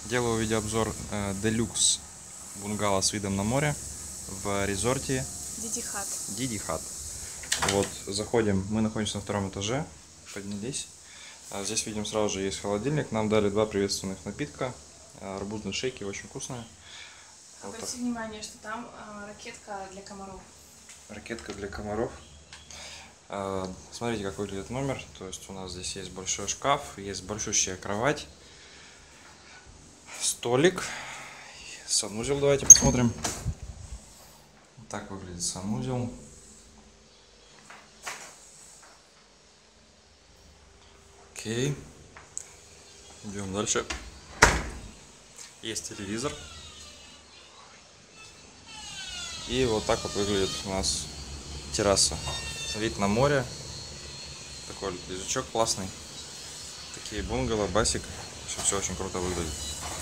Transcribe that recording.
Делаю видеообзор Deluxe бунгало с видом на море в резорте Didi Hut. Вот, заходим, мы находимся на втором этаже, поднялись. Здесь видим сразу же есть холодильник, нам дали два приветственных напитка, арбузные шейки, очень вкусные. Обратите внимание, что там ракетка для комаров. Ракетка для комаров. Смотрите, как выглядит номер. То есть у нас здесь есть большой шкаф, есть большущая кровать, столик, санузел. Давайте посмотрим. Так выглядит санузел. Окей. Идем дальше. Есть телевизор. И вот так вот выглядит у нас терраса. Вид на море. Такой лежачок классный. Такие бунгало, басик. Все очень круто выглядит.